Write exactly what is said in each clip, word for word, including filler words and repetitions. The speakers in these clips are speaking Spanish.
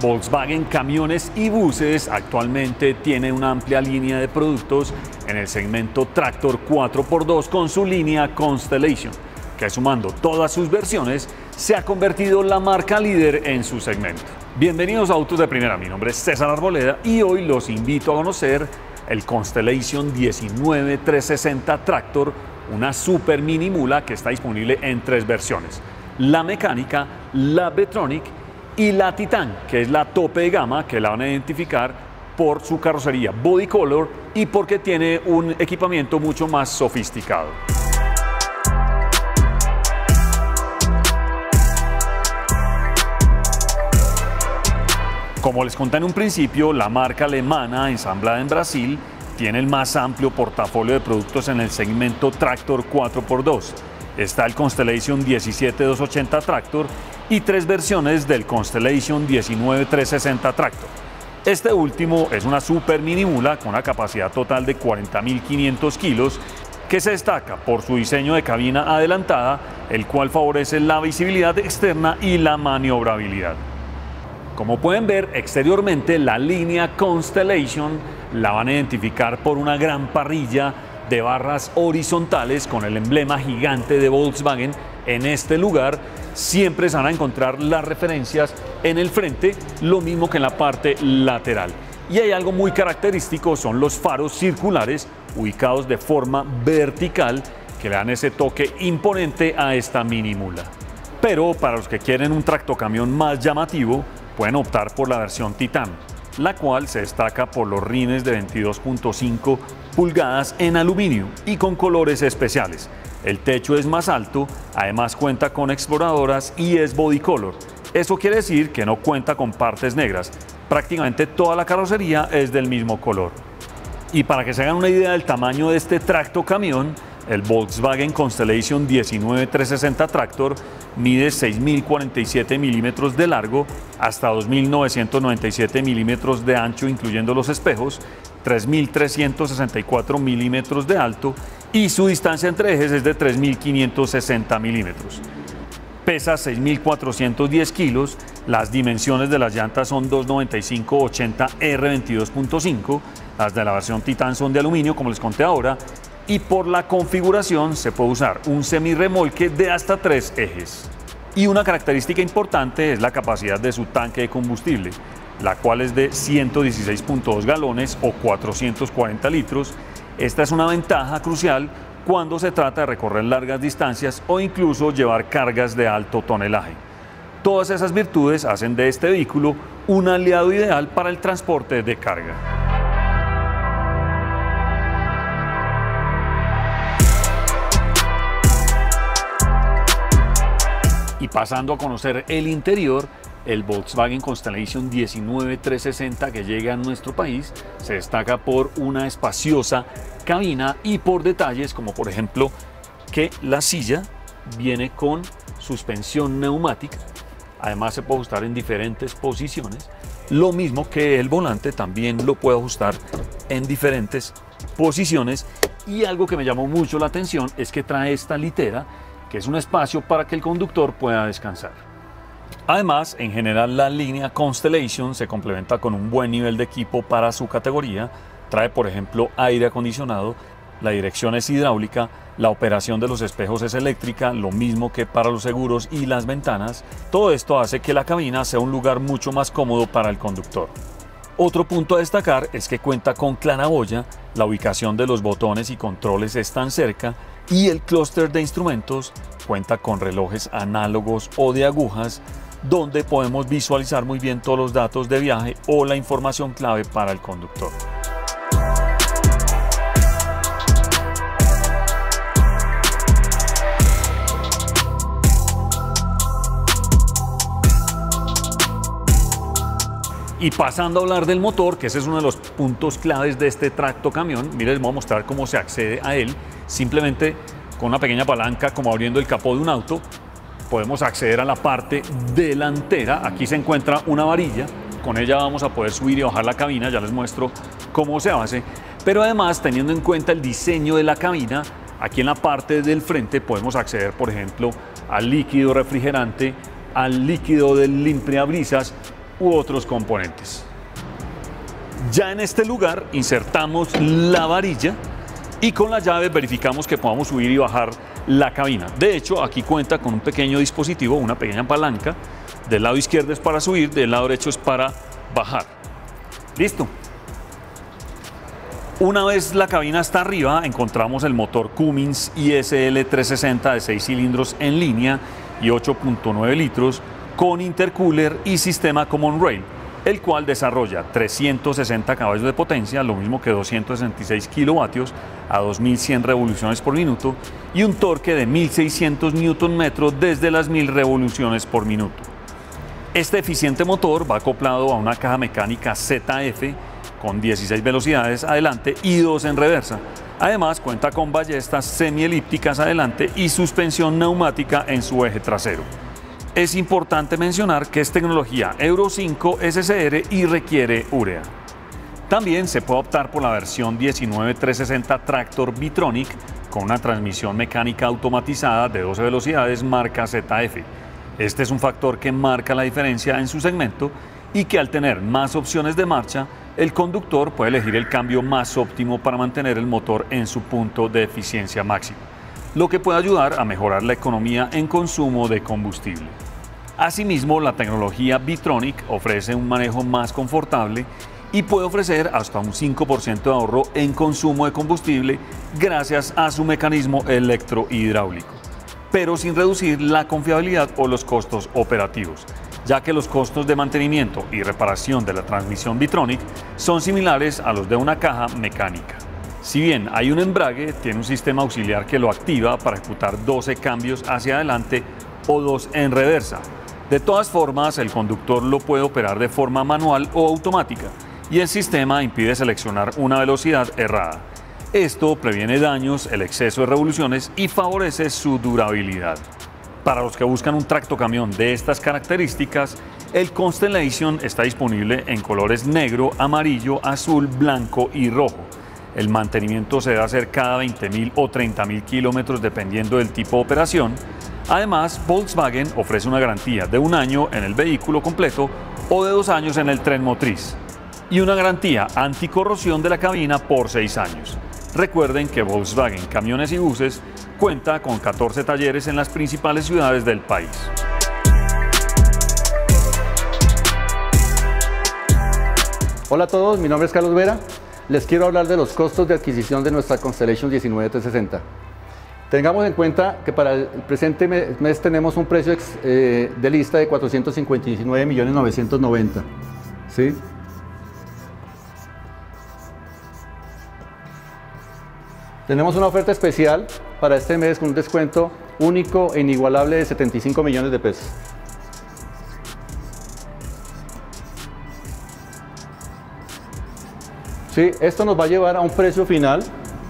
Volkswagen Camiones y Buses actualmente tiene una amplia línea de productos en el segmento Tractor cuatro por dos con su línea Constellation, que sumando todas sus versiones se ha convertido en la marca líder en su segmento. Bienvenidos a Autos de Primera, mi nombre es César Arboleda y hoy los invito a conocer el Constellation diecinueve trescientos sesenta Tractor, una super mini mula que está disponible en tres versiones: la mecánica, la V-Tronic y la Titan, que es la tope de gama, que la van a identificar por su carrocería body color y porque tiene un equipamiento mucho más sofisticado. Como les conté en un principio, la marca alemana ensamblada en Brasil tiene el más amplio portafolio de productos en el segmento Tractor cuatro por dos. Está el Constellation diecisiete doscientos ochenta Tractor y tres versiones del Constellation diecinueve trescientos sesenta Tractor. Este último es una super mini mula con una capacidad total de cuarenta mil quinientos kilos que se destaca por su diseño de cabina adelantada, el cual favorece la visibilidad externa y la maniobrabilidad. Como pueden ver, exteriormente la línea Constellation la van a identificar por una gran parrilla de barras horizontales con el emblema gigante de Volkswagen. En este lugar siempre se van a encontrar las referencias en el frente, lo mismo que en la parte lateral. Y hay algo muy característico, son los faros circulares ubicados de forma vertical que le dan ese toque imponente a esta mini mula. Pero para los que quieren un tractocamión más llamativo, pueden optar por la versión Titan, la cual se destaca por los rines de veintidós punto cinco pulgadas en aluminio y con colores especiales. El techo es más alto, además cuenta con exploradoras y es body color. Eso quiere decir que no cuenta con partes negras. Prácticamente toda la carrocería es del mismo color. Y para que se hagan una idea del tamaño de este tractocamión, el Volkswagen Constellation diecinueve trescientos sesenta Tractor mide seis mil cuarenta y siete milímetros de largo hasta dos mil novecientos noventa y siete milímetros de ancho, incluyendo los espejos, tres mil trescientos sesenta y cuatro milímetros de alto y su distancia entre ejes es de tres mil quinientos sesenta milímetros. Pesa seis mil cuatrocientos diez kilos, las dimensiones de las llantas son dos noventa y cinco ochenta R veintidós punto cinco, las de la versión Titan son de aluminio, como les conté ahora, y por la configuración se puede usar un semirremolque de hasta tres ejes. Y una característica importante es la capacidad de su tanque de combustible, la cual es de ciento dieciséis punto dos galones o cuatrocientos cuarenta litros. Esta es una ventaja crucial cuando se trata de recorrer largas distancias o incluso llevar cargas de alto tonelaje. Todas esas virtudes hacen de este vehículo un aliado ideal para el transporte de carga. Y pasando a conocer el interior, el Volkswagen Constellation diecinueve trescientos sesenta que llega a nuestro país se destaca por una espaciosa cabina y por detalles como por ejemplo que la silla viene con suspensión neumática, además se puede ajustar en diferentes posiciones, lo mismo que el volante también lo puede ajustar en diferentes posiciones. Y algo que me llamó mucho la atención es que trae esta litera, que es un espacio para que el conductor pueda descansar. Además, en general la línea Constellation se complementa con un buen nivel de equipo para su categoría. Trae, por ejemplo, aire acondicionado, la dirección es hidráulica, la operación de los espejos es eléctrica, lo mismo que para los seguros y las ventanas. Todo esto hace que la cabina sea un lugar mucho más cómodo para el conductor. Otro punto a destacar es que cuenta con claraboya, la ubicación de los botones y controles están cerca y el clúster de instrumentos cuenta con relojes análogos o de agujas donde podemos visualizar muy bien todos los datos de viaje o la información clave para el conductor. Y pasando a hablar del motor, que ese es uno de los puntos claves de este tractocamión, miren, les voy a mostrar cómo se accede a él. Simplemente con una pequeña palanca, como abriendo el capó de un auto, podemos acceder a la parte delantera. Aquí se encuentra una varilla, con ella vamos a poder subir y bajar la cabina, ya les muestro cómo se hace. Pero además, teniendo en cuenta el diseño de la cabina, aquí en la parte del frente podemos acceder, por ejemplo, al líquido refrigerante, al líquido del limpiabrisas u otros componentes. Ya en este lugar insertamos la varilla y con la llave verificamos que podamos subir y bajar la cabina. De hecho, aquí cuenta con un pequeño dispositivo, una pequeña palanca. Del lado izquierdo es para subir, del lado derecho es para bajar. Listo. Una vez la cabina está arriba, encontramos el motor Cummins I S L trescientos sesenta de seis cilindros en línea y ocho punto nueve litros con intercooler y sistema Common Rail, el cual desarrolla trescientos sesenta caballos de potencia, lo mismo que doscientos sesenta y seis kilovatios a dos mil cien revoluciones por minuto y un torque de mil seiscientos newton metros desde las mil revoluciones por minuto. Este eficiente motor va acoplado a una caja mecánica Z F con dieciséis velocidades adelante y dos en reversa. Además cuenta con ballestas semielípticas adelante y suspensión neumática en su eje trasero. Es importante mencionar que es tecnología Euro cinco S C R y requiere urea. También se puede optar por la versión diecinueve trescientos sesenta Tractor Bitronic con una transmisión mecánica automatizada de doce velocidades marca Z F. Este es un factor que marca la diferencia en su segmento y que al tener más opciones de marcha, el conductor puede elegir el cambio más óptimo para mantener el motor en su punto de eficiencia máxima, lo que puede ayudar a mejorar la economía en consumo de combustible. Asimismo, la tecnología Bitronic ofrece un manejo más confortable y puede ofrecer hasta un cinco por ciento de ahorro en consumo de combustible gracias a su mecanismo electrohidráulico, pero sin reducir la confiabilidad o los costos operativos, ya que los costos de mantenimiento y reparación de la transmisión Bitronic son similares a los de una caja mecánica. Si bien hay un embrague, tiene un sistema auxiliar que lo activa para ejecutar doce cambios hacia adelante o dos en reversa. De todas formas, el conductor lo puede operar de forma manual o automática y el sistema impide seleccionar una velocidad errada. Esto previene daños, el exceso de revoluciones y favorece su durabilidad. Para los que buscan un tractocamión de estas características, el Constellation está disponible en colores negro, amarillo, azul, blanco y rojo. El mantenimiento se debe hacer cada veinte mil o treinta mil kilómetros dependiendo del tipo de operación. Además, Volkswagen ofrece una garantía de un año en el vehículo completo o de dos años en el tren motriz y una garantía anticorrosión de la cabina por seis años. Recuerden que Volkswagen Camiones y Buses cuenta con catorce talleres en las principales ciudades del país. Hola a todos, mi nombre es Carlos Vera. Les quiero hablar de los costos de adquisición de nuestra Constellation diecinueve trescientos sesenta. Tengamos en cuenta que para el presente mes tenemos un precio eh, de lista de cuatrocientos cincuenta y nueve millones novecientos noventa. ¿Sí? Tenemos una oferta especial para este mes con un descuento único e inigualable de setenta y cinco millones de pesos. Sí, esto nos va a llevar a un precio final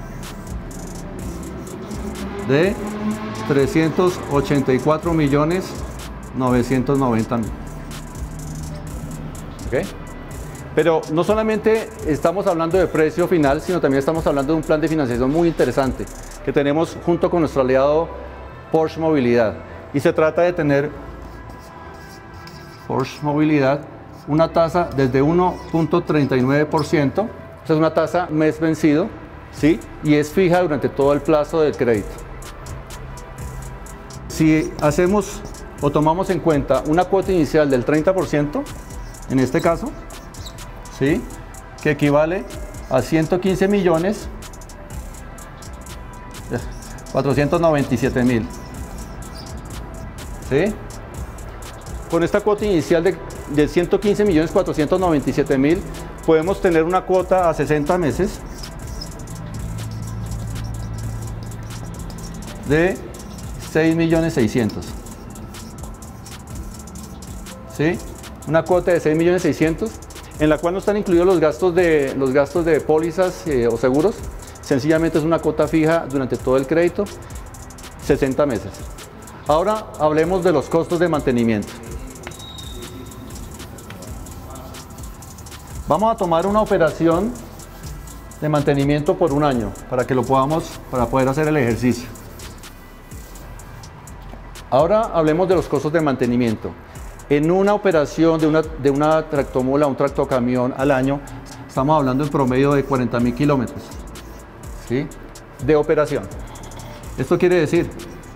de trescientos ochenta y cuatro millones novecientos noventa mil. ¿Okay? Pero no solamente estamos hablando de precio final, sino también estamos hablando de un plan de financiación muy interesante que tenemos junto con nuestro aliado Porsche Movilidad. Y se trata de tener Porsche Movilidad una tasa desde uno punto treinta y nueve por ciento, es una tasa mes vencido, ¿sí? Y es fija durante todo el plazo del crédito. Si hacemos o tomamos en cuenta una cuota inicial del treinta por ciento, en este caso, ¿sí? Que equivale a ciento quince millones cuatrocientos noventa y siete mil. ¿Sí? Con esta cuota inicial de, de ciento quince millones cuatrocientos noventa y siete mil podemos tener una cuota a sesenta meses de seis millones seiscientos. ¿Sí? Una cuota de seis millones seiscientos en la cual no están incluidos los gastos de, los gastos de pólizas eh, o seguros. Sencillamente es una cuota fija durante todo el crédito, sesenta meses. Ahora hablemos de los costos de mantenimiento. Vamos a tomar una operación de mantenimiento por un año para que lo podamos, para poder hacer el ejercicio. Ahora hablemos de los costos de mantenimiento. En una operación de una, de una tractomula, un tractocamión al año, estamos hablando en promedio de cuarenta mil kilómetros, ¿sí?, de operación. Esto quiere decir,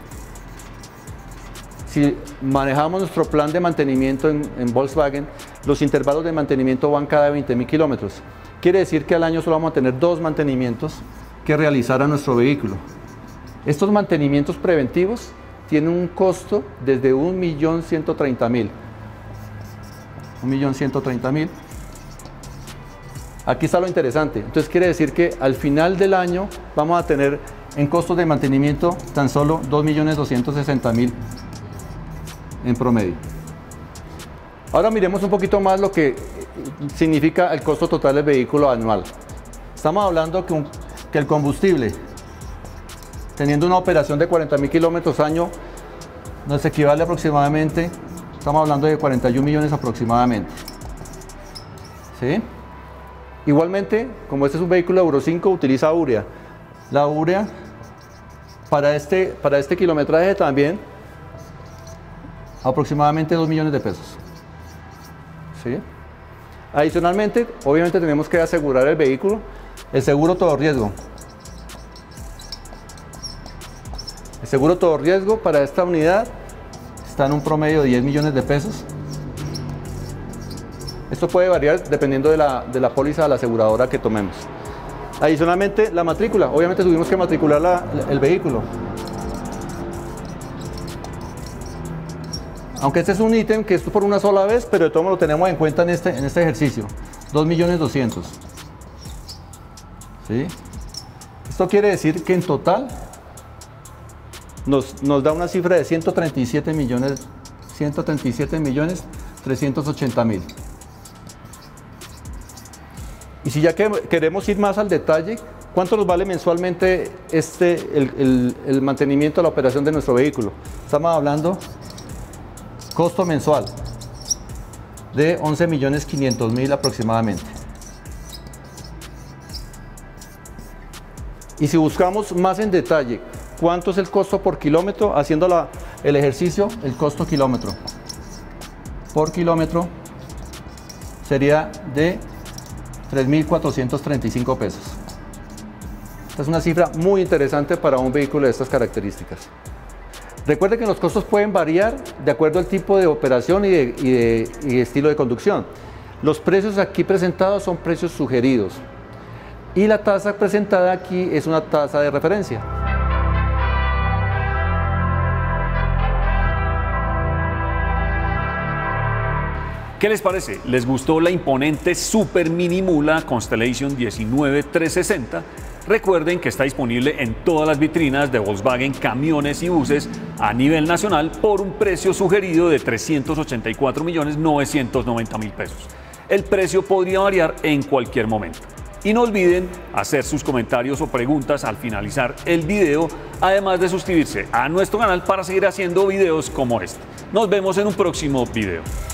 si manejamos nuestro plan de mantenimiento en, en Volkswagen, los intervalos de mantenimiento van cada veinte mil kilómetros. Quiere decir que al año solo vamos a tener dos mantenimientos que realizar a nuestro vehículo. Estos mantenimientos preventivos tienen un costo desde un millón ciento treinta mil. un millón ciento treinta mil. Aquí está lo interesante. Entonces quiere decir que al final del año vamos a tener en costos de mantenimiento tan solo dos millones doscientos sesenta mil en promedio. Ahora miremos un poquito más lo que significa el costo total del vehículo anual. Estamos hablando que, un, que el combustible, teniendo una operación de cuarenta mil kilómetros año, nos equivale aproximadamente, estamos hablando de cuarenta y un millones aproximadamente. ¿Sí? Igualmente, como este es un vehículo Euro cinco, utiliza urea. La urea para este, para este kilometraje también aproximadamente dos millones de pesos. ¿Sí? Adicionalmente, obviamente tenemos que asegurar el vehículo, el seguro todo riesgo. El seguro todo riesgo para esta unidad está en un promedio de diez millones de pesos. Esto puede variar dependiendo de la, de la póliza de la aseguradora que tomemos. Adicionalmente, la matrícula. Obviamente tuvimos que matricular la, el vehículo. Aunque este es un ítem que es por una sola vez, pero de todo modo lo tenemos en cuenta en este, en este ejercicio. dos millones doscientos mil. ¿Sí? Esto quiere decir que en total nos, nos da una cifra de ciento treinta y siete millones trescientos ochenta mil. Y si ya que queremos ir más al detalle, ¿cuánto nos vale mensualmente este, el, el, el mantenimiento de la operación de nuestro vehículo? Estamos hablando costo mensual de once millones quinientos mil aproximadamente. Y si buscamos más en detalle, ¿cuánto es el costo por kilómetro? Haciendo la, el ejercicio, el costo kilómetro por kilómetro sería de tres mil cuatrocientos treinta y cinco pesos. Esta es una cifra muy interesante para un vehículo de estas características. Recuerde que los costos pueden variar de acuerdo al tipo de operación y de, y de, y de estilo de conducción. Los precios aquí presentados son precios sugeridos y la tasa presentada aquí es una tasa de referencia. ¿Qué les parece? ¿Les gustó la imponente Super Mini Mula Constellation diecinueve trescientos sesenta? Recuerden que está disponible en todas las vitrinas de Volkswagen Camiones y Buses a nivel nacional por un precio sugerido de trescientos ochenta y cuatro millones novecientos noventa mil pesos. El precio podría variar en cualquier momento. Y no olviden hacer sus comentarios o preguntas al finalizar el video, además de suscribirse a nuestro canal para seguir haciendo videos como este. Nos vemos en un próximo video.